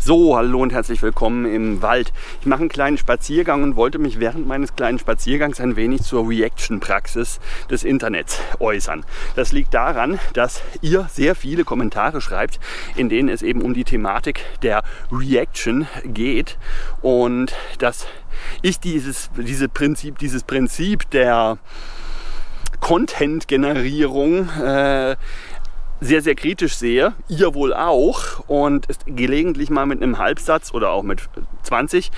So, hallo und herzlich willkommen im Wald. Ich mache einen kleinen Spaziergang und wollte mich während meines kleinen Spaziergangs ein wenig zur Reaction-Praxis des Internets äußern. Das liegt daran, dass ihr sehr viele Kommentare schreibt, in denen es eben um die Thematik der Reaction geht und dass ich dieses Prinzip der Content-Generierung sehr, sehr kritisch sehe, ihr wohl auch, und es gelegentlich mal mit einem Halbsatz oder auch mit 20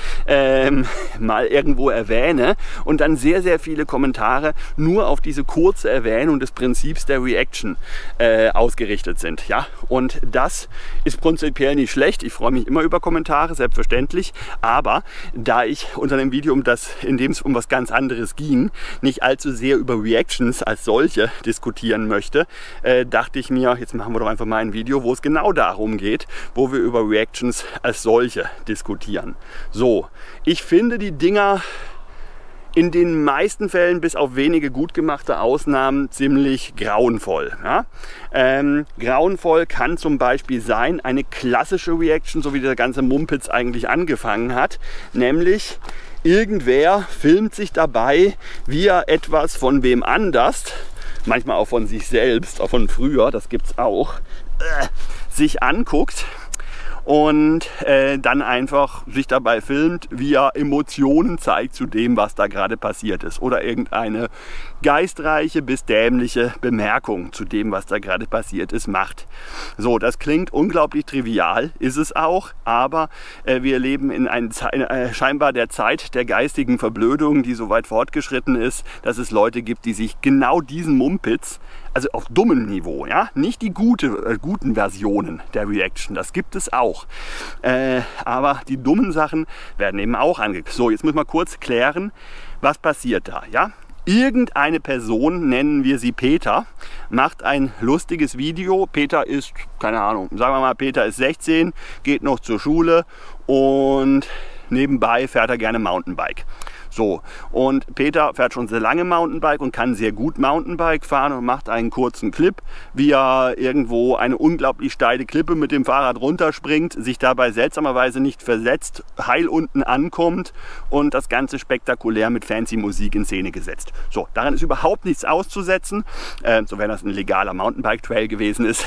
mal irgendwo erwähne und dann sehr, sehr viele Kommentare nur auf diese kurze Erwähnung des Prinzips der Reaction ausgerichtet sind. Ja? Und das ist prinzipiell nicht schlecht. Ich freue mich immer über Kommentare, selbstverständlich, aber da ich unter dem Video, in dem es um was ganz anderes ging, nicht allzu sehr über Reactions als solche diskutieren möchte, dachte ich mir, jetzt machen wir doch einfach mal ein Video, wo es genau darum geht, wo wir über Reactions als solche diskutieren. So, ich finde die Dinger in den meisten Fällen, bis auf wenige gut gemachte Ausnahmen, ziemlich grauenvoll. Ja? Grauenvoll kann zum Beispiel sein, eine klassische Reaction, so wie der ganze Mumpitz eigentlich angefangen hat, nämlich irgendwer filmt sich dabei, wie er etwas von wem anders, manchmal auch von sich selbst, auch von früher, das gibt es auch, sich anguckt und dann einfach sich dabei filmt, wie er Emotionen zeigt zu dem, was da gerade passiert ist. Oder irgendeine geistreiche bis dämliche Bemerkung zu dem, was da gerade passiert ist, macht. So, das klingt unglaublich trivial, ist es auch, aber wir leben in scheinbar der Zeit der geistigen Verblödung, die so weit fortgeschritten ist, dass es Leute gibt, die sich genau diesen Mumpitz, also auf dummem Niveau, ja, nicht die guten Versionen der Reaction, das gibt es auch, aber die dummen Sachen werden eben auch angeguckt. So, jetzt müssen wir kurz klären, was passiert da, ja? Irgendeine Person, nennen wir sie Peter, macht ein lustiges Video. Peter ist, keine Ahnung, sagen wir mal, Peter ist 16, geht noch zur Schule und nebenbei fährt er gerne Mountainbike. So, und Peter fährt schon sehr lange Mountainbike und kann sehr gut Mountainbike fahren und macht einen kurzen Clip, wie er irgendwo eine unglaublich steile Klippe mit dem Fahrrad runterspringt, sich dabei seltsamerweise nicht versetzt, heil unten ankommt und das Ganze spektakulär mit fancy Musik in Szene gesetzt. So, daran ist überhaupt nichts auszusetzen, so wenn das ein legaler Mountainbike-Trail gewesen ist,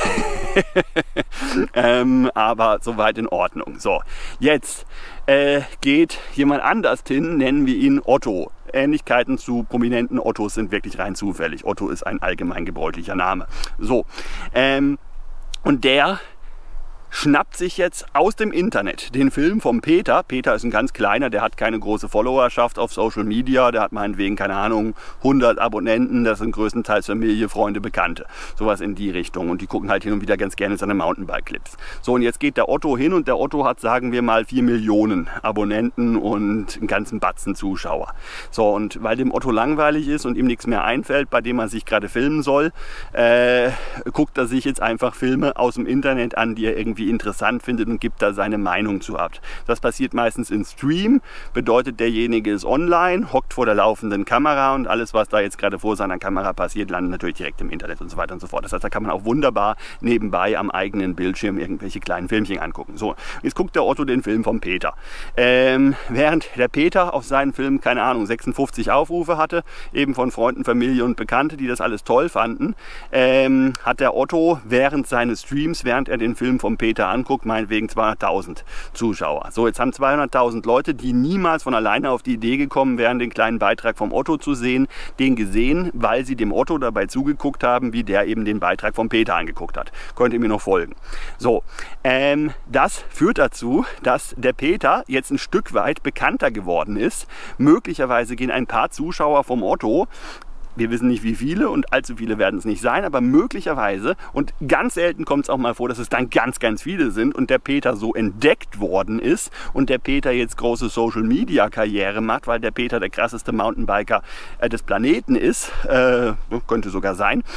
aber soweit in Ordnung. So, jetzt geht jemand anders hin, nennen wir ihn Otto. Ähnlichkeiten zu prominenten Ottos sind wirklich rein zufällig. Otto ist ein allgemein gebräuchlicher Name. So, und der schnappt sich jetzt aus dem Internet den Film vom Peter. Peter ist ein ganz kleiner, der hat keine große Followerschaft auf Social Media, der hat meinetwegen, keine Ahnung, 100 Abonnenten, das sind größtenteils Familie, Freunde, Bekannte. Sowas in die Richtung, und die gucken halt hin und wieder ganz gerne seine Mountainbike-Clips. So, und jetzt geht der Otto hin und der Otto hat, sagen wir mal, 4 Millionen Abonnenten und einen ganzen Batzen Zuschauer. So, und weil dem Otto langweilig ist und ihm nichts mehr einfällt, bei dem er sich gerade filmen soll, guckt er sich jetzt einfach Filme aus dem Internet an, die er irgendwie interessant findet und gibt da seine Meinung zu ab. Das passiert meistens in Stream, bedeutet, derjenige ist online, hockt vor der laufenden Kamera und alles, was da jetzt gerade vor seiner Kamera passiert, landet natürlich direkt im Internet und so weiter und so fort. Das heißt, da kann man auch wunderbar nebenbei am eigenen Bildschirm irgendwelche kleinen Filmchen angucken. So, jetzt guckt der Otto den Film von Peter. Während der Peter auf seinen Film, keine Ahnung, 56 Aufrufe hatte, eben von Freunden, Familie und Bekannte, die das alles toll fanden, hat der Otto während seines Streams, während er den Film von Peter anguckt, meinetwegen 200.000 Zuschauer. So, jetzt haben 200.000 Leute, die niemals von alleine auf die Idee gekommen wären, den kleinen Beitrag vom Otto zu sehen, den gesehen, weil sie dem Otto dabei zugeguckt haben, wie der eben den Beitrag von Peter angeguckt hat. Könnt ihr mir noch folgen? So, das führt dazu, dass der Peter jetzt ein Stück weit bekannter geworden ist. Möglicherweise gehen ein paar Zuschauer vom Otto, wir wissen nicht wie viele und allzu viele werden es nicht sein, aber möglicherweise, und ganz selten kommt es auch mal vor, dass es dann ganz, ganz viele sind und der Peter so entdeckt worden ist und der Peter jetzt große Social-Media-Karriere macht, weil der Peter der krasseste Mountainbiker des Planeten ist, könnte sogar sein,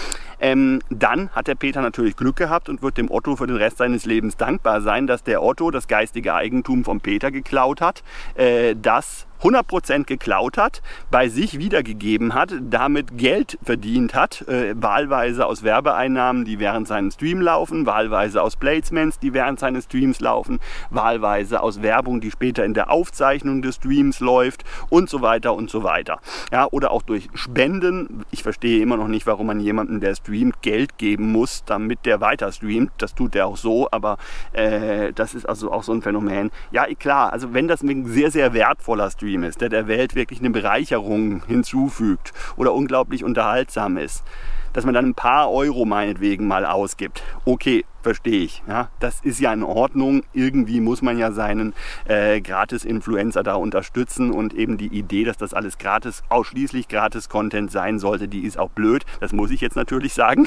dann hat der Peter natürlich Glück gehabt und wird dem Otto für den Rest seines Lebens dankbar sein, dass der Otto das geistige Eigentum vom Peter geklaut hat, das 100% geklaut hat, bei sich wiedergegeben hat, damit Geld verdient hat, wahlweise aus Werbeeinnahmen, die während seinem Stream laufen, wahlweise aus Placements, die während seines Streams laufen, wahlweise aus Werbung, die später in der Aufzeichnung des Streams läuft und so weiter und so weiter. Ja, oder auch durch Spenden. Ich verstehe immer noch nicht, warum man jemandem, der streamt, Geld geben muss, damit der weiter streamt. Das tut der auch so, aber das ist also auch so ein Phänomen. Ja, klar, also wenn das ein sehr, sehr wertvoller Stream ist, der Welt wirklich eine Bereicherung hinzufügt oder unglaublich unterhaltsam ist, dass man dann ein paar Euro meinetwegen mal ausgibt. Okay, verstehe ich. Ja, das ist ja in Ordnung. Irgendwie muss man ja seinen Gratis-Influencer da unterstützen und eben die Idee, dass das alles gratis, ausschließlich Gratis-Content sein sollte, die ist auch blöd. Das muss ich jetzt natürlich sagen.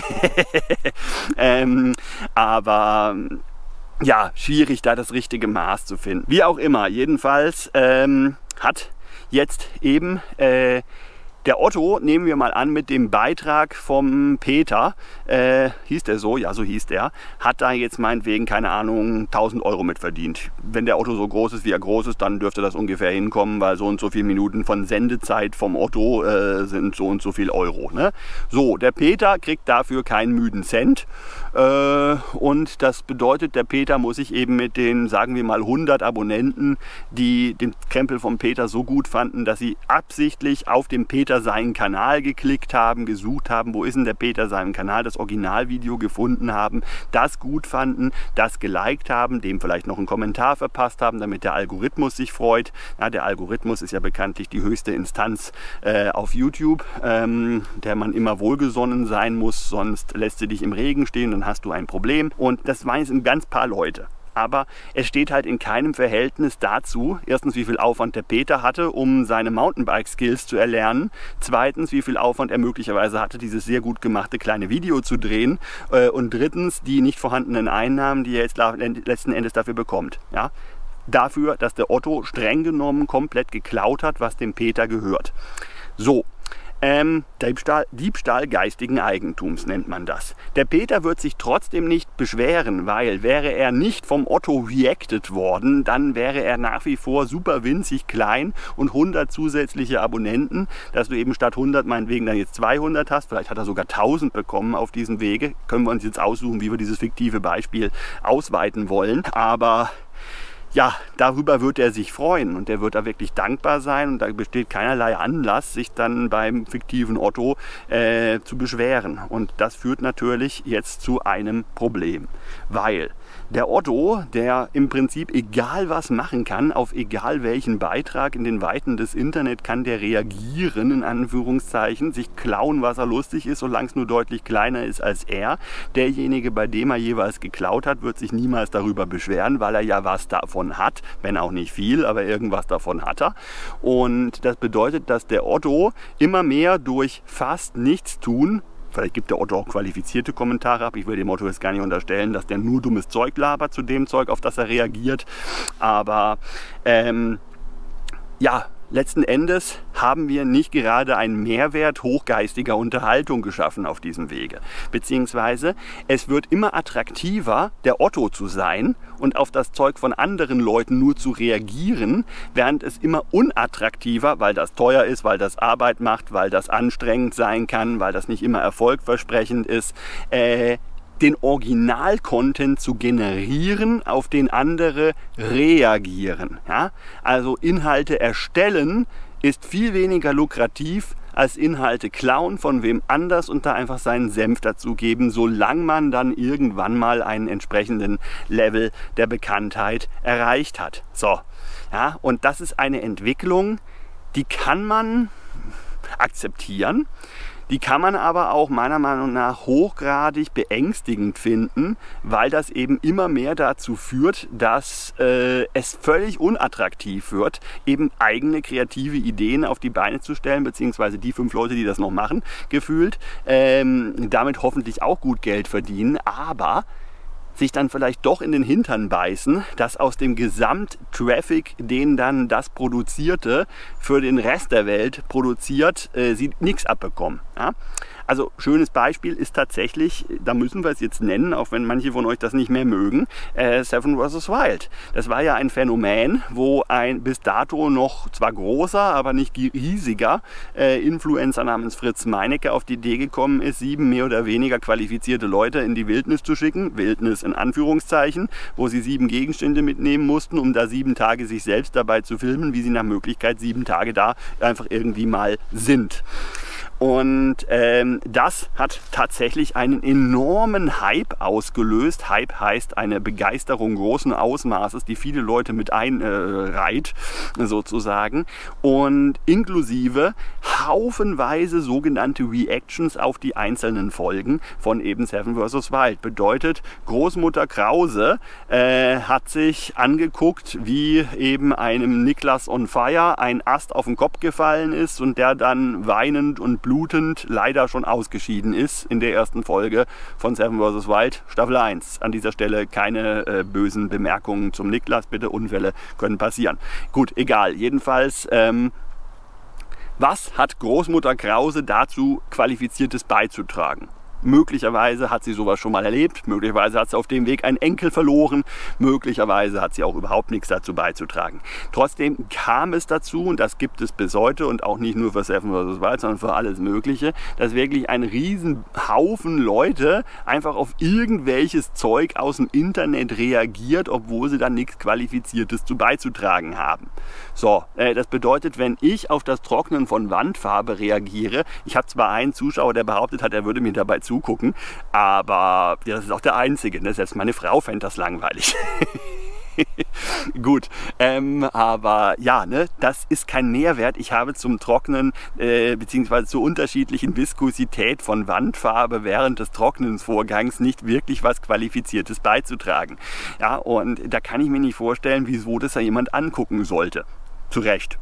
Aber ja, schwierig, da das richtige Maß zu finden. Wie auch immer, jedenfalls hat jetzt eben der Otto, nehmen wir mal an, mit dem Beitrag vom Peter, hieß der so? Ja, so hieß der, hat da jetzt meinetwegen, keine Ahnung, 1000 Euro mit verdient. Wenn der Otto so groß ist, wie er groß ist, dann dürfte das ungefähr hinkommen, weil so und so viele Minuten von Sendezeit vom Otto sind so und so viel Euro. Ne? So, der Peter kriegt dafür keinen müden Cent und das bedeutet, der Peter muss sich eben mit den, sagen wir mal, 100 Abonnenten, die den Krempel vom Peter so gut fanden, dass sie absichtlich auf dem Peter seinen Kanal geklickt haben, gesucht haben, wo ist denn der Peter seinen Kanal, das Originalvideo gefunden haben, das gut fanden, das geliked haben, dem vielleicht noch einen Kommentar verpasst haben, damit der Algorithmus sich freut. Ja, der Algorithmus ist ja bekanntlich die höchste Instanz auf YouTube, der man immer wohlgesonnen sein muss, sonst lässt sie dich im Regen stehen, dann hast du ein Problem. Und das waren jetzt ein ganz paar Leute. Aber es steht halt in keinem Verhältnis dazu, erstens, wie viel Aufwand der Peter hatte, um seine Mountainbike-Skills zu erlernen, zweitens, wie viel Aufwand er möglicherweise hatte, dieses sehr gut gemachte kleine Video zu drehen und drittens, die nicht vorhandenen Einnahmen, die er jetzt letzten Endes dafür bekommt. Ja? Dafür, dass der Otto streng genommen komplett geklaut hat, was dem Peter gehört. So. Diebstahl geistigen Eigentums nennt man das. Der Peter wird sich trotzdem nicht beschweren, weil wäre er nicht vom Otto reacted worden, dann wäre er nach wie vor super winzig klein und 100 zusätzliche Abonnenten, dass du eben statt 100 meinetwegen dann jetzt 200 hast, vielleicht hat er sogar 1000 bekommen auf diesem Wege, können wir uns jetzt aussuchen, wie wir dieses fiktive Beispiel ausweiten wollen, aber ja, darüber wird er sich freuen und er wird da wirklich dankbar sein und da besteht keinerlei Anlass, sich dann beim fiktiven Otto zu beschweren. Und das führt natürlich jetzt zu einem Problem, weil der Otto, der im Prinzip egal was machen kann, auf egal welchen Beitrag in den Weiten des Internet kann der reagieren, in Anführungszeichen, sich klauen, was er lustig ist, solange es nur deutlich kleiner ist als er. Derjenige, bei dem er jeweils geklaut hat, wird sich niemals darüber beschweren, weil er ja was davon hat, wenn auch nicht viel, aber irgendwas davon hat er. Und das bedeutet, dass der Otto immer mehr durch fast nichts tun, vielleicht gibt der Otto auch qualifizierte Kommentare ab. Ich will dem Otto jetzt gar nicht unterstellen, dass der nur dummes Zeug labert zu dem Zeug, auf das er reagiert. Aber ja, letzten Endes haben wir nicht gerade einen Mehrwert hochgeistiger Unterhaltung geschaffen auf diesem Wege. Beziehungsweise es wird immer attraktiver, der Otto zu sein und auf das Zeug von anderen Leuten nur zu reagieren, während es immer unattraktiver, weil das teuer ist, weil das Arbeit macht, weil das anstrengend sein kann, weil das nicht immer erfolgversprechend ist, den Original-Content zu generieren, auf den andere reagieren. Ja? Also Inhalte erstellen ist viel weniger lukrativ als Inhalte klauen von wem anders und da einfach seinen Senf dazugeben, solange man dann irgendwann mal einen entsprechenden Level der Bekanntheit erreicht hat. So, ja, und das ist eine Entwicklung, die kann man akzeptieren. Die kann man aber auch meiner Meinung nach hochgradig beängstigend finden, weil das eben immer mehr dazu führt, dass es völlig unattraktiv wird, eben eigene kreative Ideen auf die Beine zu stellen, beziehungsweise die 5 Leute, die das noch machen, gefühlt, damit hoffentlich auch gut Geld verdienen, aber sich dann vielleicht doch in den Hintern beißen, dass aus dem Gesamttraffic, den dann das Produzierte für den Rest der Welt produziert, sie nichts abbekommen. Ja? Also schönes Beispiel ist tatsächlich, da müssen wir es jetzt nennen, auch wenn manche von euch das nicht mehr mögen, Seven vs. Wild. Das war ja ein Phänomen, wo ein bis dato noch zwar großer, aber nicht riesiger Influencer namens Fritz Meinecke auf die Idee gekommen ist, 7 mehr oder weniger qualifizierte Leute in die Wildnis zu schicken, Wildnis in Anführungszeichen, wo sie 7 Gegenstände mitnehmen mussten, um da 7 Tage sich selbst dabei zu filmen, wie sie nach Möglichkeit 7 Tage da einfach irgendwie mal sind. Und das hat tatsächlich einen enormen Hype ausgelöst. Hype heißt eine Begeisterung großen Ausmaßes, die viele Leute mit einreiht, sozusagen. Und inklusive haufenweise sogenannte Reactions auf die einzelnen Folgen von eben Seven vs. Wild. Bedeutet, Großmutter Krause hat sich angeguckt, wie eben einem Niklas on Fire ein Ast auf den Kopf gefallen ist und der dann weinend und blutend leider schon ausgeschieden ist in der ersten Folge von Seven vs. Wild, Staffel 1. An dieser Stelle keine bösen Bemerkungen zum Niklas, bitte, Unfälle können passieren. Gut, egal, jedenfalls, was hat Großmutter Krause dazu Qualifiziertes beizutragen? Möglicherweise hat sie sowas schon mal erlebt, möglicherweise hat sie auf dem Weg einen Enkel verloren, möglicherweise hat sie auch überhaupt nichts dazu beizutragen. Trotzdem kam es dazu, und das gibt es bis heute und auch nicht nur für Seven vs. Wild, sondern für alles Mögliche, dass wirklich ein Riesen-Haufen Leute einfach auf irgendwelches Zeug aus dem Internet reagiert, obwohl sie dann nichts Qualifiziertes zu beizutragen haben. So, das bedeutet, wenn ich auf das Trocknen von Wandfarbe reagiere, ich habe zwar einen Zuschauer, der behauptet hat, er würde mir dabei zugucken, aber ja, das ist auch der einzige, ne? Selbst meine Frau fände das langweilig. Gut, aber ja, ne, das ist kein Mehrwert. Ich habe zum Trocknen beziehungsweise zur unterschiedlichen Viskosität von Wandfarbe während des Trocknensvorgangs nicht wirklich was Qualifiziertes beizutragen. Ja, und da kann ich mir nicht vorstellen, wieso das ja jemand angucken sollte. Zu Recht.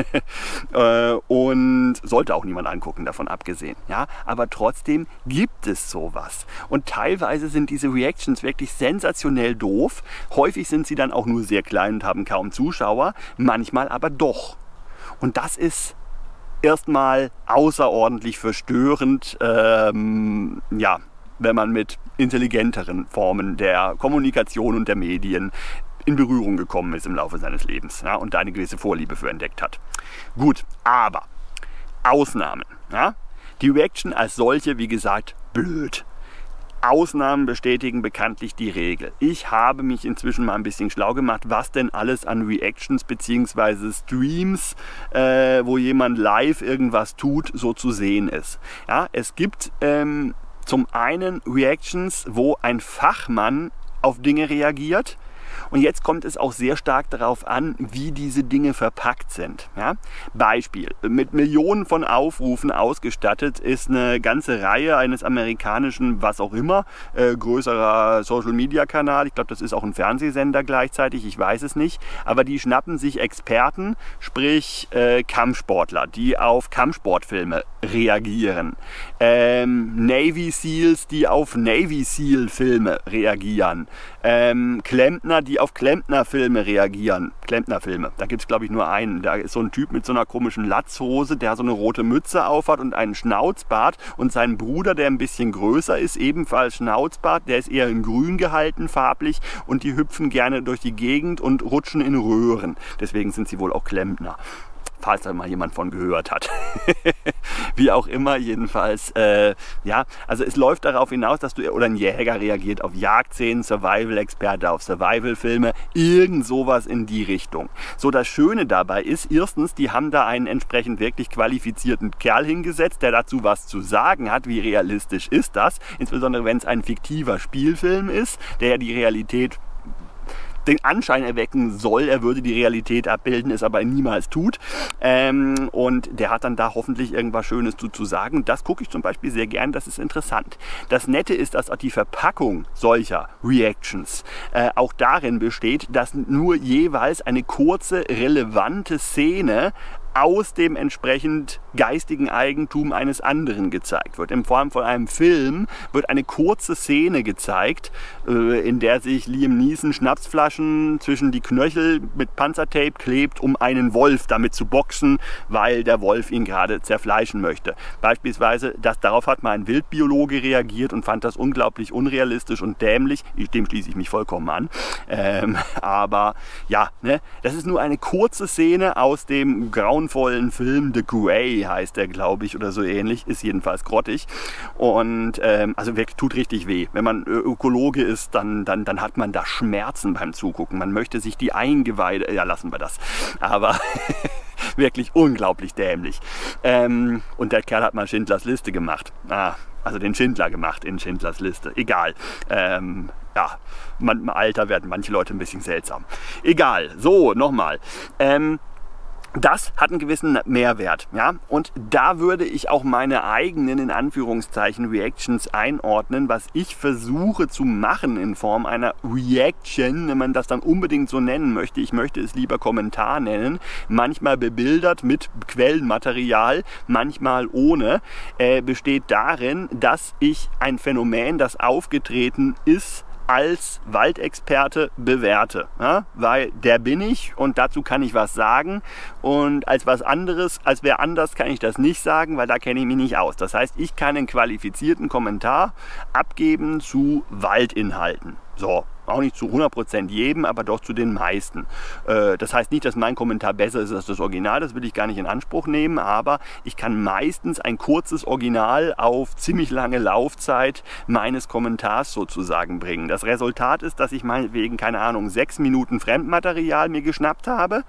Und sollte auch niemand angucken, davon abgesehen. Ja? Aber trotzdem gibt es sowas. Und teilweise sind diese Reactions wirklich sensationell doof. Häufig sind sie dann auch nur sehr klein und haben kaum Zuschauer. Manchmal aber doch. Und das ist erstmal außerordentlich verstörend, ja, wenn man mit intelligenteren Formen der Kommunikation und der Medien in Berührung gekommen ist im Laufe seines Lebens, ja, und da eine gewisse Vorliebe für entdeckt hat. Gut, aber Ausnahmen. Ja? Die Reaction als solche, wie gesagt, blöd. Ausnahmen bestätigen bekanntlich die Regel. Ich habe mich inzwischen mal ein bisschen schlau gemacht, was denn alles an Reactions bzw. Streams, wo jemand live irgendwas tut, so zu sehen ist. Ja, es gibt zum einen Reactions, wo ein Fachmann auf Dinge reagiert. Und jetzt kommt es auch sehr stark darauf an, wie diese Dinge verpackt sind. Ja? Beispiel, mit Millionen von Aufrufen ausgestattet ist eine ganze Reihe eines amerikanischen, was auch immer, größerer Social-Media-Kanal. Ich glaube, das ist auch ein Fernsehsender gleichzeitig, ich weiß es nicht. Aber die schnappen sich Experten, sprich Kampfsportler, die auf Kampfsportfilme reagieren. Navy Seals, die auf Navy Seal-Filme reagieren. Klempner, die auf Klempner-Filme reagieren. Klempner-Filme, da gibt es glaube ich nur einen. Da ist so ein Typ mit so einer komischen Latzhose, der so eine rote Mütze aufhat und einen Schnauzbart. Und sein Bruder, der ein bisschen größer ist, ebenfalls Schnauzbart, der ist eher in grün gehalten, farblich. Und die hüpfen gerne durch die Gegend und rutschen in Röhren. Deswegen sind sie wohl auch Klempner. Falls da mal jemand von gehört hat. Wie auch immer, jedenfalls, ja, also es läuft darauf hinaus, dass du, oder ein Jäger reagiert auf Jagdszenen, Survival-Experte auf Survival-Filme, irgend sowas in die Richtung. So, das Schöne dabei ist, erstens, die haben da einen entsprechend wirklich qualifizierten Kerl hingesetzt, der dazu was zu sagen hat, wie realistisch ist das, insbesondere wenn es ein fiktiver Spielfilm ist, der ja die Realität den Anschein erwecken soll, er würde die Realität abbilden, es aber niemals tut. Und der hat dann da hoffentlich irgendwas Schönes zu sagen. Das gucke ich zum Beispiel sehr gern, das ist interessant. Das Nette ist, dass auch die Verpackung solcher Reactions auch darin besteht, dass nur jeweils eine kurze, relevante Szene aus dem entsprechend geistigen Eigentum eines anderen gezeigt wird. In Form von einem Film wird eine kurze Szene gezeigt, in der sich Liam Neeson Schnapsflaschen zwischen die Knöchel mit Panzertape klebt, um einen Wolf damit zu boxen, weil der Wolf ihn gerade zerfleischen möchte. Beispielsweise, darauf hat mal ein Wildbiologe reagiert und fand das unglaublich unrealistisch und dämlich. Dem schließe ich mich vollkommen an. Aber ja, ne, das ist nur eine kurze Szene aus dem grauenvollen Film The Grey, heißt der, glaube ich, oder so ähnlich. Ist jedenfalls grottig. Und also wirklich tut richtig weh. Wenn man Ökologe ist, dann hat man da Schmerzen beim Zugucken. Man möchte sich die Eingeweide, ja, lassen wir das. Aber wirklich unglaublich dämlich. Und der Kerl hat mal Schindlers Liste gemacht. Also den Schindler gemacht in Schindlers Liste. Egal. Ja, im Alter werden manche Leute ein bisschen seltsam. Egal. So, nochmal. Das hat einen gewissen Mehrwert, ja, und da würde ich auch meine eigenen, in Anführungszeichen, Reactions einordnen, was ich versuche zu machen in Form einer Reaction, wenn man das dann unbedingt so nennen möchte. Ich möchte es lieber Kommentar nennen, manchmal bebildert mit Quellenmaterial, manchmal ohne, besteht darin, dass ich ein Phänomen, das aufgetreten ist, als Waldexperte bewerte, ja? Weil der bin ich und dazu kann ich was sagen, und als was anderes, als wer anders kann ich das nicht sagen, weil da kenne ich mich nicht aus. Das heißt, ich kann einen qualifizierten Kommentar abgeben zu Waldinhalten. So, auch nicht zu 100% jedem, aber doch zu den meisten. Das heißt nicht, dass mein Kommentar besser ist als das Original, das will ich gar nicht in Anspruch nehmen, aber ich kann meistens ein kurzes Original auf ziemlich lange Laufzeit meines Kommentars sozusagen bringen. Das Resultat ist, dass ich meinetwegen, keine Ahnung, 6 Minuten Fremdmaterial mir geschnappt habe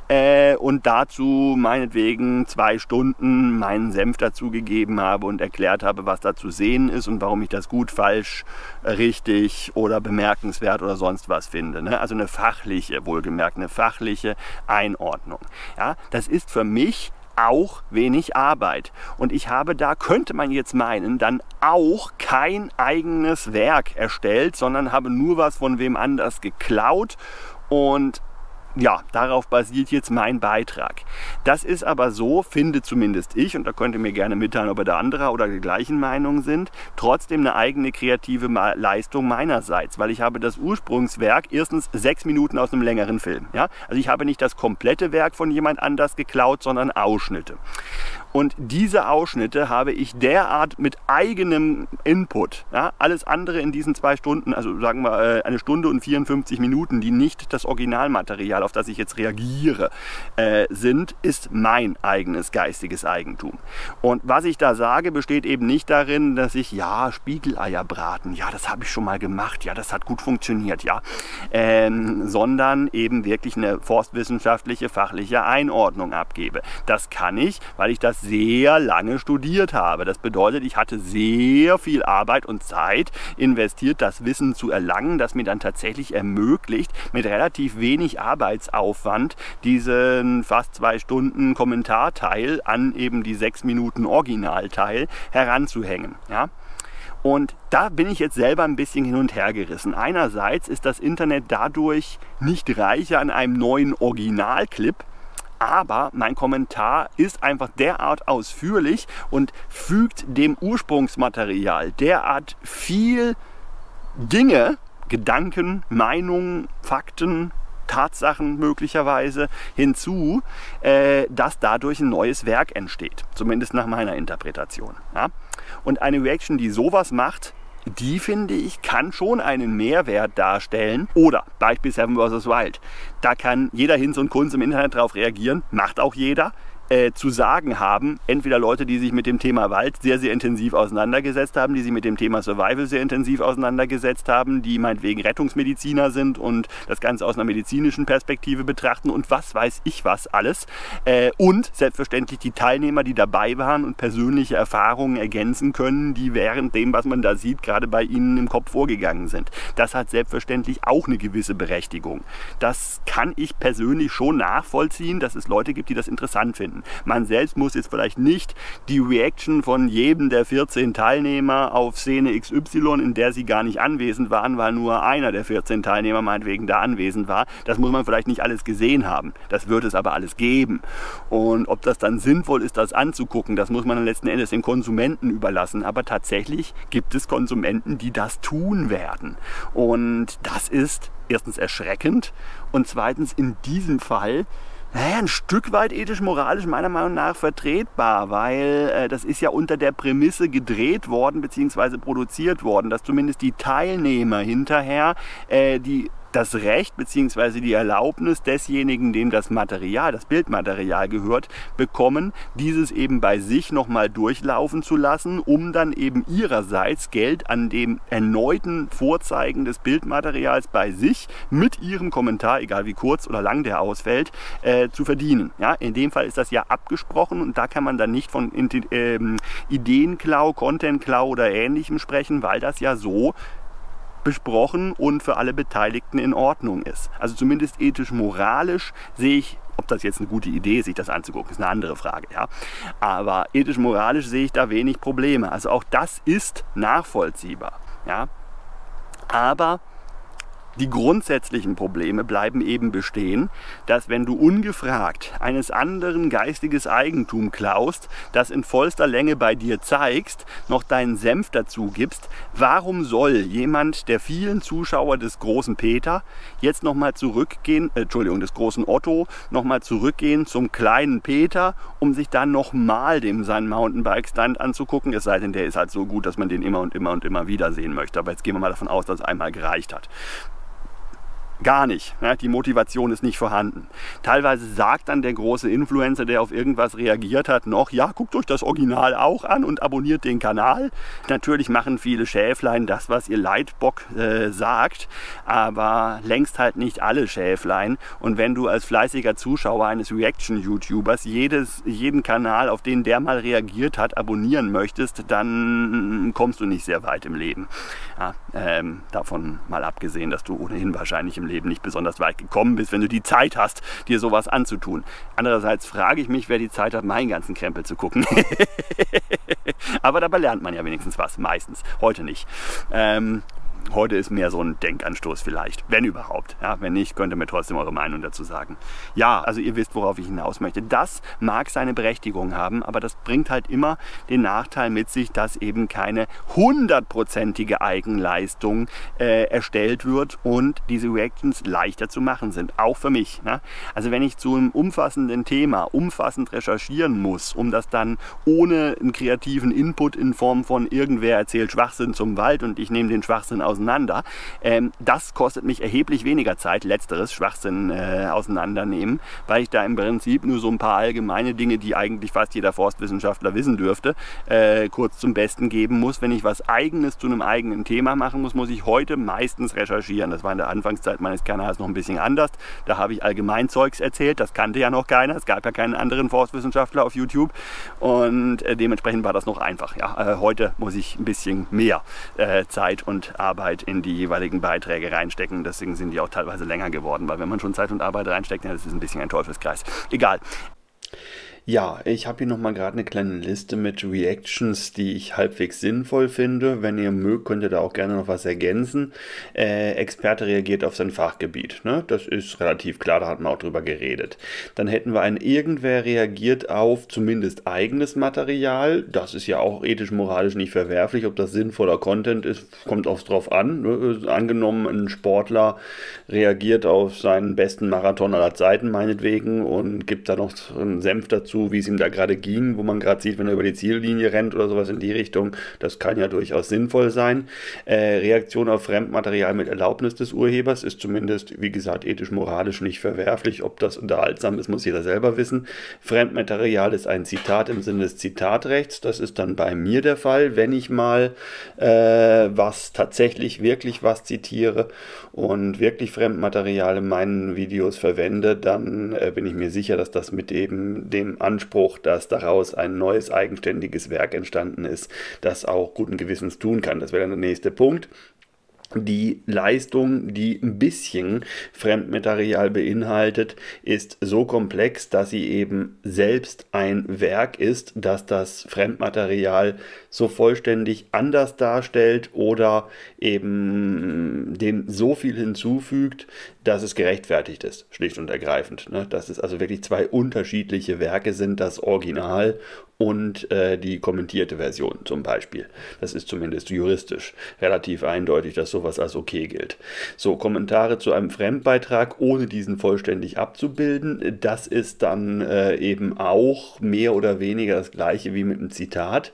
und dazu meinetwegen 2 Stunden meinen Senf dazugegeben habe und erklärt habe, was da zu sehen ist und warum ich das gut, falsch, richtig oder bemerkenswert oder sonst was finde. Ne? Also eine fachliche, wohlgemerkt, eine fachliche Einordnung. Ja? Das ist für mich auch wenig Arbeit. Und ich habe da, könnte man jetzt meinen, dann auch kein eigenes Werk erstellt, sondern habe nur was von wem anders geklaut, und ja, darauf basiert jetzt mein Beitrag. Das ist aber so, finde zumindest ich, und da könnt ihr mir gerne mitteilen, ob ihr da anderer oder der gleichen Meinung sind, trotzdem eine eigene kreative Leistung meinerseits, weil ich habe das Ursprungswerk erstens 6 Minuten aus einem längeren Film. Ja? Also ich habe nicht das komplette Werk von jemand anders geklaut, sondern Ausschnitte. Und diese Ausschnitte habe ich derart mit eigenem Input, ja, alles andere in diesen 2 Stunden, also sagen wir 1 Stunde und 54 Minuten, die nicht das Originalmaterial, auf das ich jetzt reagiere, sind, ist mein eigenes geistiges Eigentum. Und was ich da sage, besteht eben nicht darin, dass ich, ja, Spiegeleier braten, ja, das habe ich schon mal gemacht, ja, das hat gut funktioniert, ja, sondern eben wirklich eine forstwissenschaftliche, fachliche Einordnung abgebe. Das kann ich, weil ich das sehr lange studiert habe. Das bedeutet, ich hatte sehr viel Arbeit und Zeit investiert, das Wissen zu erlangen, das mir dann tatsächlich ermöglicht, mit relativ wenig Arbeitsaufwand diesen fast 2 Stunden Kommentarteil an eben die 6 Minuten Originalteil heranzuhängen. Ja? Und da bin ich jetzt selber ein bisschen hin und her gerissen. Einerseits ist das Internet dadurch nicht reicher an einem neuen Originalclip, aber mein Kommentar ist einfach derart ausführlich und fügt dem Ursprungsmaterial derart viel Dinge, Gedanken, Meinungen, Fakten, Tatsachen möglicherweise hinzu, dass dadurch ein neues Werk entsteht. Zumindest nach meiner Interpretation. Ja? Und eine Reaction, die sowas macht, die, finde ich, kann schon einen Mehrwert darstellen. Oder Beispiel Seven vs. Wild. Da kann jeder Hinz und Kunz im Internet drauf reagieren, macht auch jeder. Zu sagen haben, entweder Leute, die sich mit dem Thema Wald sehr, sehr intensiv auseinandergesetzt haben, die sich mit dem Thema Survival sehr intensiv auseinandergesetzt haben, die meinetwegen Rettungsmediziner sind und das Ganze aus einer medizinischen Perspektive betrachten und was weiß ich was alles. Und selbstverständlich die Teilnehmer, die dabei waren und persönliche Erfahrungen ergänzen können, die während dem, was man da sieht, gerade bei ihnen im Kopf vorgegangen sind. Das hat selbstverständlich auch eine gewisse Berechtigung. Das kann ich persönlich schon nachvollziehen, dass es Leute gibt, die das interessant finden. finden. Man selbst muss jetzt vielleicht nicht die Reaction von jedem der 14 Teilnehmer auf Szene XY, in der sie gar nicht anwesend waren, weil nur einer der 14 Teilnehmer meinetwegen da anwesend war. Das muss man vielleicht nicht alles gesehen haben. Das wird es aber alles geben. Und ob das dann sinnvoll ist, das anzugucken, das muss man dann letzten Endes den Konsumenten überlassen. Aber tatsächlich gibt es Konsumenten, die das tun werden. Und das ist erstens erschreckend und zweitens in diesem Fall ein Stück weit ethisch-moralisch meiner Meinung nach vertretbar, weil das ist ja unter der Prämisse gedreht worden bzw. produziert worden, dass zumindest die Teilnehmer hinterher das Recht bzw. die Erlaubnis desjenigen, dem das Material, das Bildmaterial gehört, bekommen, dieses eben bei sich nochmal durchlaufen zu lassen, um dann eben ihrerseits Geld an dem erneuten Vorzeigen des Bildmaterials bei sich mit ihrem Kommentar, egal wie kurz oder lang der ausfällt, zu verdienen. Ja, in dem Fall ist das ja abgesprochen und da kann man dann nicht von Ideenklau, Contentklau oder Ähnlichem sprechen, weil das ja so besprochen und für alle Beteiligten in Ordnung ist. Also zumindest ethisch-moralisch sehe ich, ob das jetzt eine gute Idee ist, sich das anzugucken, ist eine andere Frage. Ja? Aber ethisch-moralisch sehe ich da wenig Probleme. Also auch das ist nachvollziehbar. Ja? Aber die grundsätzlichen Probleme bleiben eben bestehen, dass wenn du ungefragt eines anderen geistiges Eigentum klaust, das in vollster Länge bei dir zeigst, noch deinen Senf dazu gibst, warum soll jemand der vielen Zuschauer des großen Peter jetzt nochmal zurückgehen, des großen Otto, nochmal zurückgehen zum kleinen Peter, um sich dann nochmal seinen Mountainbike-Stand anzugucken, es sei denn, der ist halt so gut, dass man den immer und immer und immer wieder sehen möchte. Aber jetzt gehen wir mal davon aus, dass es einmal gereicht hat. Gar nicht. Ja, die Motivation ist nicht vorhanden. Teilweise sagt dann der große Influencer, der auf irgendwas reagiert hat, noch, ja, guckt euch das Original auch an und abonniert den Kanal. Natürlich machen viele Schäflein das, was ihr Leitbock sagt, aber längst halt nicht alle Schäflein. Und wenn du als fleißiger Zuschauer eines Reaction-YouTubers jeden Kanal, auf den der mal reagiert hat, abonnieren möchtest, dann kommst du nicht sehr weit im Leben. Ja, davon mal abgesehen, dass du ohnehin wahrscheinlich im Leben nicht besonders weit gekommen bist, wenn du die Zeit hast, dir sowas anzutun. Andererseits frage ich mich, wer die Zeit hat, meinen ganzen Krempel zu gucken. Aber dabei lernt man ja wenigstens was, meistens. Heute nicht. Heute ist mehr so ein Denkanstoß vielleicht, wenn überhaupt. Ja, wenn nicht, könnt ihr mir trotzdem eure Meinung dazu sagen. Ja, also ihr wisst, worauf ich hinaus möchte. Das mag seine Berechtigung haben, aber das bringt halt immer den Nachteil mit sich, dass eben keine 100%ige Eigenleistung erstellt wird und diese Reactions leichter zu machen sind, auch für mich. Ne? Also wenn ich zu einem umfassenden Thema umfassend recherchieren muss, um das dann ohne einen kreativen Input in Form von irgendwer erzählt Schwachsinn zum Wald und ich nehme den Schwachsinn auseinander, das kostet mich erheblich weniger Zeit, letzteres, Schwachsinn auseinandernehmen, weil ich da im Prinzip nur so ein paar allgemeine Dinge, die eigentlich fast jeder Forstwissenschaftler wissen dürfte, kurz zum Besten geben muss. Wenn ich was Eigenes zu einem eigenen Thema machen muss, muss ich heute meistens recherchieren. Das war in der Anfangszeit meines Kanals noch ein bisschen anders. Da habe ich Allgemeinzeugs erzählt, das kannte ja noch keiner, es gab ja keinen anderen Forstwissenschaftler auf YouTube und dementsprechend war das noch einfach. Ja, heute muss ich ein bisschen mehr Zeit und Arbeit in die jeweiligen Beiträge reinstecken. Deswegen sind die auch teilweise länger geworden, weil wenn man schon Zeit und Arbeit reinsteckt, dann ist es ein bisschen ein Teufelskreis. Egal. Ja, ich habe hier nochmal gerade eine kleine Liste mit Reactions, die ich halbwegs sinnvoll finde. Wenn ihr mögt, könnt ihr da auch gerne noch was ergänzen. Experte reagiert auf sein Fachgebiet. Ne? Das ist relativ klar, da hat man auch drüber geredet. Dann hätten wir irgendwer reagiert auf zumindest eigenes Material. Das ist ja auch ethisch-moralisch nicht verwerflich. Ob das sinnvoller Content ist, kommt aufs drauf an. Ne? Angenommen, ein Sportler reagiert auf seinen besten Marathon aller Zeiten, meinetwegen, und gibt da noch einen Senf dazu, wie es ihm da gerade ging, wo man gerade sieht, wenn er über die Ziellinie rennt oder sowas in die Richtung. Das kann ja durchaus sinnvoll sein. Reaktion auf Fremdmaterial mit Erlaubnis des Urhebers ist zumindest, wie gesagt, ethisch-moralisch nicht verwerflich. Ob das unterhaltsam ist, muss jeder selber wissen. Fremdmaterial ist ein Zitat im Sinne des Zitatrechts. Das ist dann bei mir der Fall, wenn ich mal wirklich was zitiere und wirklich Fremdmaterial in meinen Videos verwende, dann bin ich mir sicher, dass das mit eben dem Anspruch, dass daraus ein neues eigenständiges Werk entstanden ist, das auch guten Gewissens tun kann. Das wäre dann der nächste Punkt. Die Leistung, die ein bisschen Fremdmaterial beinhaltet, ist so komplex, dass sie eben selbst ein Werk ist, das das Fremdmaterial so vollständig anders darstellt oder eben dem so viel hinzufügt, dass es gerechtfertigt ist, schlicht und ergreifend. Ne? Dass es also wirklich zwei unterschiedliche Werke sind, das Original und die kommentierte Version zum Beispiel. Das ist zumindest juristisch relativ eindeutig, dass sowas als okay gilt. So, Kommentare zu einem Fremdbeitrag, ohne diesen vollständig abzubilden, das ist dann eben auch mehr oder weniger das gleiche wie mit einem Zitat,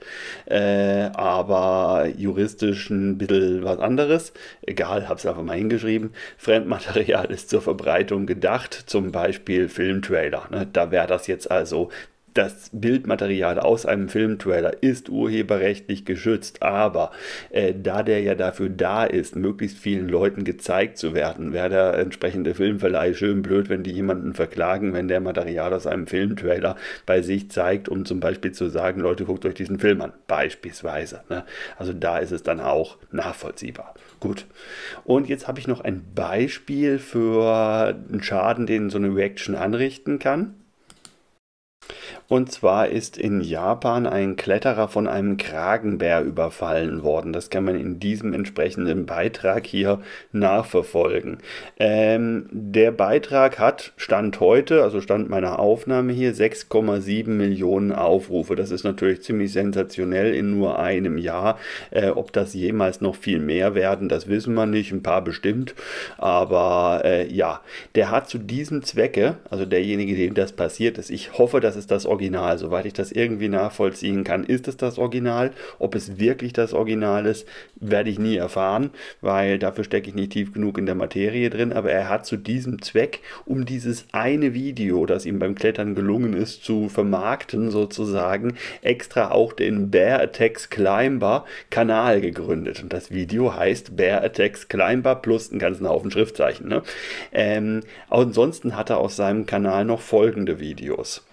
aber juristisch ein bisschen was anderes. Egal, habe es einfach mal hingeschrieben. Fremdmaterial ist zur Verbreitung gedacht, zum Beispiel Filmtrailer. Ne? Da wäre das jetzt also das Bildmaterial aus einem Filmtrailer ist urheberrechtlich geschützt, aber da der ja dafür da ist, möglichst vielen Leuten gezeigt zu werden, wäre der entsprechende Filmverleih schön blöd, wenn die jemanden verklagen, wenn der Material aus einem Filmtrailer bei sich zeigt, um zum Beispiel zu sagen, Leute, guckt euch diesen Film an, beispielsweise. Ne? Also da ist es dann auch nachvollziehbar. Gut. Und jetzt habe ich noch ein Beispiel für einen Schaden, den so eine Reaction anrichten kann. Und zwar ist in Japan ein Kletterer von einem Kragenbär überfallen worden. Das kann man in diesem entsprechenden Beitrag hier nachverfolgen. Der Beitrag hat Stand heute, also Stand meiner Aufnahme hier, 6,7 Millionen Aufrufe. Das ist natürlich ziemlich sensationell in nur einem Jahr. Ob das jemals noch viel mehr werden, das wissen wir nicht. Ein paar bestimmt. Aber ja, der hat zu diesem Zwecke, also derjenige, dem das passiert ist, ich hoffe, dass es das Original. Soweit ich das irgendwie nachvollziehen kann, ist es das Original. Ob es wirklich das Original ist, werde ich nie erfahren, weil dafür stecke ich nicht tief genug in der Materie drin. Aber er hat zu diesem Zweck, um dieses eine Video, das ihm beim Klettern gelungen ist, zu vermarkten sozusagen, extra auch den Bear Attacks Climber Kanal gegründet. Und das Video heißt Bear Attacks Climber plus einen ganzen Haufen Schriftzeichen. Ne? Ansonsten hat er auf seinem Kanal noch folgende Videos.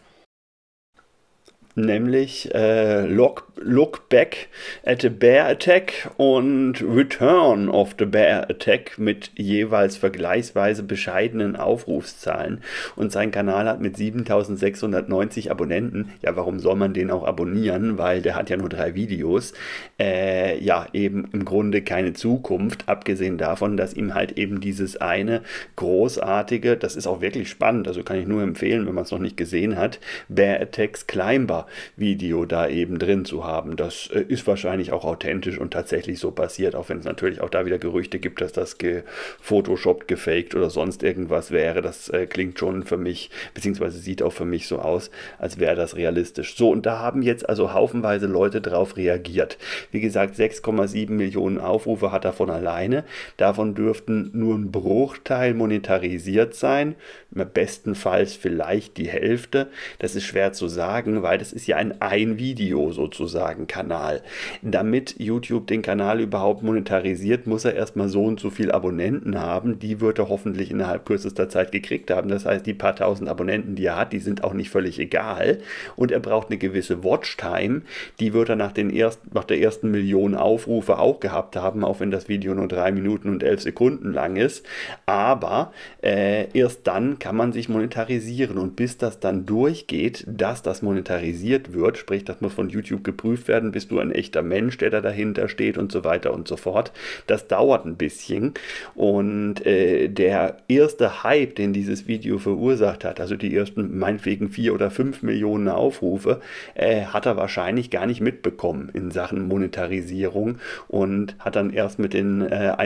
Nämlich Look Back at the Bear Attack und Return of the Bear Attack mit jeweils vergleichsweise bescheidenen Aufrufszahlen. Und sein Kanal hat mit 7690 Abonnenten, ja, warum soll man den auch abonnieren, weil der hat ja nur 3 Videos, ja, eben im Grunde keine Zukunft, abgesehen davon, dass ihm halt eben dieses eine großartige, das ist auch wirklich spannend, also kann ich nur empfehlen, wenn man es noch nicht gesehen hat, Bear Attacks Climber Video da eben drin zu haben. Das ist wahrscheinlich auch authentisch und tatsächlich so passiert, auch wenn es natürlich auch da wieder Gerüchte gibt, dass das gefotoshoppt, gefaked oder sonst irgendwas wäre. Das klingt schon für mich, beziehungsweise sieht auch für mich so aus, als wäre das realistisch. So, und da haben jetzt also haufenweise Leute drauf reagiert. Wie gesagt, 6,7 Millionen Aufrufe hat er von alleine. Davon dürften nur ein Bruchteil monetarisiert sein. Bestenfalls vielleicht die Hälfte. Das ist schwer zu sagen, weil das ist ja ein Video sozusagen Kanal. Damit YouTube den Kanal überhaupt monetarisiert, muss er erstmal so und so viele Abonnenten haben. Die wird er hoffentlich innerhalb kürzester Zeit gekriegt haben. Das heißt, die paar tausend Abonnenten, die er hat, die sind auch nicht völlig egal. Und er braucht eine gewisse Watchtime. Die wird er nach der ersten Million Aufrufe auch gehabt haben, auch wenn das Video nur 3 Minuten und 11 Sekunden lang ist. Aber erst dann kann man sich monetarisieren. Und bis das dann durchgeht, dass das monetarisiert wird, sprich, das muss von YouTube geprüft werden, bist du ein echter Mensch, der da dahinter steht und so weiter und so fort. Das dauert ein bisschen. Und der erste Hype, den dieses Video verursacht hat, also die ersten meinetwegen 4 oder 5 Millionen Aufrufe, hat er wahrscheinlich gar nicht mitbekommen in Sachen Monetarisierung und hat dann erst mit den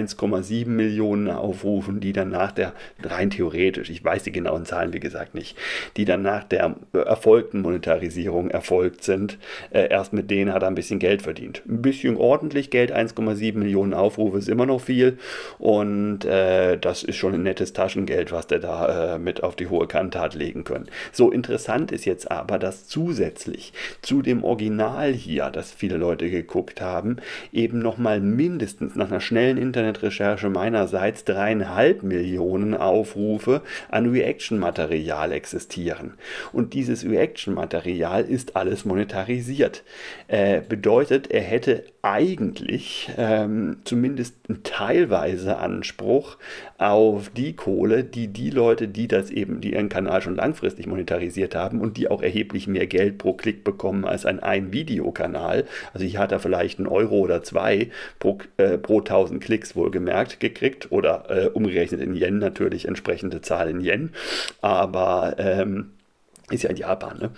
1,7 Millionen Aufrufen, die dann nach der, rein theoretisch, ich weiß die genauen Zahlen wie gesagt nicht, die dann nach der erfolgten Monetarisierung erfolgt sind, erst mit denen hat er ein bisschen Geld verdient. Ein bisschen ordentlich Geld, 1,7 Millionen Aufrufe ist immer noch viel und das ist schon ein nettes Taschengeld, was der da mit auf die hohe Kante hat legen können. So, interessant ist jetzt aber, dass zusätzlich zu dem Original hier, das viele Leute geguckt haben, eben nochmal mindestens nach einer schnellen Internetrecherche meinerseits 3,5 Millionen Aufrufe an Reaction-Material existieren. Und dieses Reaction-Material ist alles monetarisiert. Bedeutet, er hätte eigentlich zumindest teilweise Anspruch auf die Kohle, die Leute, die ihren Kanal schon langfristig monetarisiert haben und die auch erheblich mehr Geld pro Klick bekommen als ein Videokanal. Also hier hat er vielleicht einen Euro oder 2 pro 1000 Klicks wohlgemerkt gekriegt oder umgerechnet in Yen natürlich entsprechende Zahl in Yen. Aber ist ja in Japan, ne?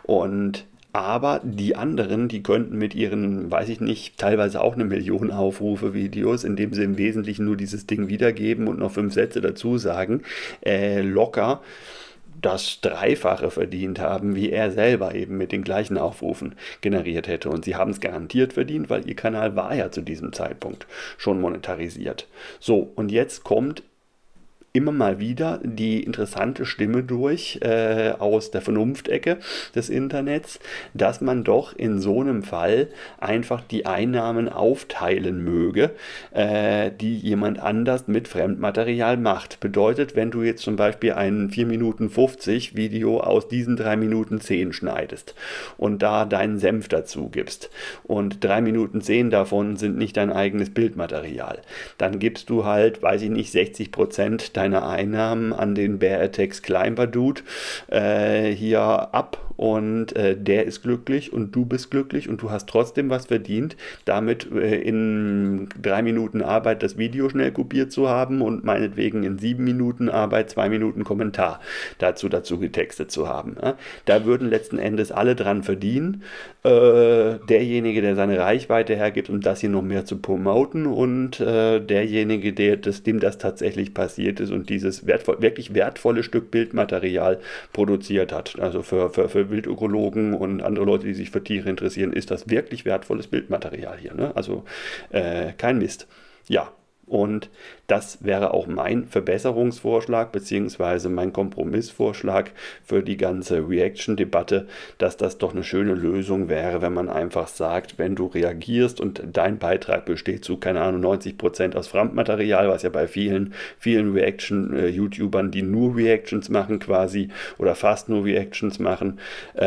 Aber die anderen, die könnten mit ihren, weiß ich nicht, teilweise auch 1 Million Aufrufe Videos, indem sie im Wesentlichen nur dieses Ding wiedergeben und noch 5 Sätze dazu sagen, locker das Dreifache verdient haben, wie er selber eben mit den gleichen Aufrufen generiert hätte. Und sie haben es garantiert verdient, weil ihr Kanal war ja zu diesem Zeitpunkt schon monetarisiert. So, und jetzt kommt immer mal wieder die interessante Stimme durch aus der Vernunftecke des Internets, dass man doch in so einem Fall einfach die Einnahmen aufteilen möge, die jemand anders mit Fremdmaterial macht. Bedeutet, wenn du jetzt zum Beispiel ein 4 Minuten 50 Video aus diesen 3 Minuten 10 schneidest und da deinen Senf dazu gibst und 3 Minuten 10 davon sind nicht dein eigenes Bildmaterial, dann gibst du halt, weiß ich nicht, 60% deiner Einnahmen an den Bear Attacks Climber Dude hier ab und der ist glücklich und du bist glücklich und du hast trotzdem was verdient, damit in 3 Minuten Arbeit das Video schnell kopiert zu haben und meinetwegen in 7 Minuten Arbeit 2 Minuten Kommentar dazu getextet zu haben. Ja? Da würden letzten Endes alle dran verdienen. Derjenige, der seine Reichweite hergibt, um das hier noch mehr zu promoten und derjenige, dem das tatsächlich passiert ist und dieses wirklich wertvolle Stück Bildmaterial produziert hat. Also für Wildökologen und andere Leute, die sich für Tiere interessieren, ist das wirklich wertvolles Bildmaterial hier. Ne? Also kein Mist. Ja. Und das wäre auch mein Verbesserungsvorschlag bzw. mein Kompromissvorschlag für die ganze Reaction-Debatte, dass das doch eine schöne Lösung wäre, wenn man einfach sagt, wenn du reagierst und dein Beitrag besteht zu, keine Ahnung, 90% aus Fremdmaterial, was ja bei vielen Reaction-YouTubern, die nur Reactions machen quasi oder fast nur Reactions machen,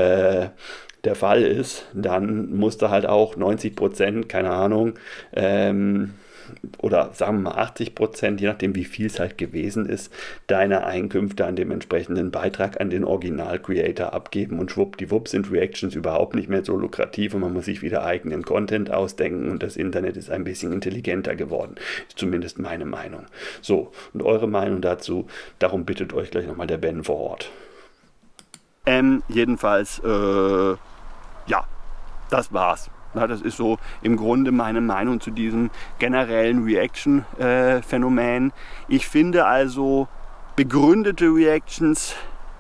der Fall ist, dann musst du halt auch 90%, keine Ahnung, oder sagen wir mal 80%, je nachdem wie viel es halt gewesen ist, deiner Einkünfte an dem entsprechenden Beitrag an den Original-Creator abgeben und schwuppdiwupp sind Reactions überhaupt nicht mehr so lukrativ und man muss sich wieder eigenen Content ausdenken und das Internet ist ein bisschen intelligenter geworden. Ist zumindest meine Meinung. So, und eure Meinung dazu, darum bittet euch gleich nochmal der Ben vor Ort. Jedenfalls, ja, das war's. Ja, das ist so im Grunde meine Meinung zu diesem generellen Reaction-Phänomen. Ich finde also begründete Reactions,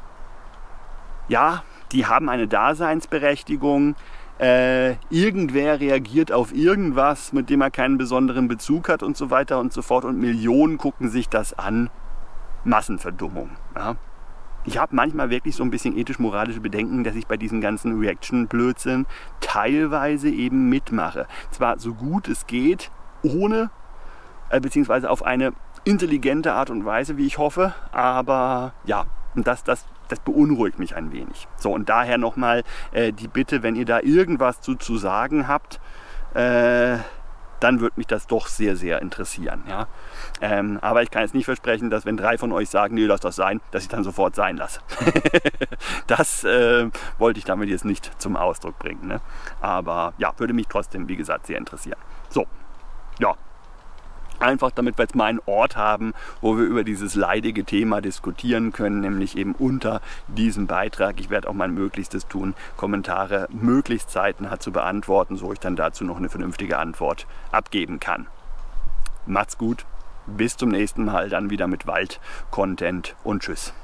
ja, die haben eine Daseinsberechtigung. Irgendwer reagiert auf irgendwas, mit dem er keinen besonderen Bezug hat und so weiter und so fort. Und Millionen gucken sich das an. Massenverdummung. Ja. Ich habe manchmal wirklich so ein bisschen ethisch-moralische Bedenken, dass ich bei diesem ganzen Reaction-Blödsinn teilweise eben mitmache. Zwar so gut es geht, ohne, beziehungsweise auf eine intelligente Art und Weise, wie ich hoffe, aber ja, das beunruhigt mich ein wenig. So, und daher nochmal die Bitte, wenn ihr da irgendwas zu sagen habt, dann würde mich das doch sehr, sehr interessieren. Ja? Aber ich kann jetzt nicht versprechen, dass wenn 3 von euch sagen, nee, lass das sein, dass ich dann sofort sein lasse. Das wollte ich damit jetzt nicht zum Ausdruck bringen. Ne? Aber ja, würde mich trotzdem, wie gesagt, sehr interessieren. So, ja. Einfach damit wir jetzt mal einen Ort haben, wo wir über dieses leidige Thema diskutieren können, nämlich eben unter diesem Beitrag. Ich werde auch mein Möglichstes tun, Kommentare möglichst zeitnah zu beantworten, so ich dann dazu noch eine vernünftige Antwort abgeben kann. Macht's gut, bis zum nächsten Mal, dann wieder mit Wald-Content und tschüss.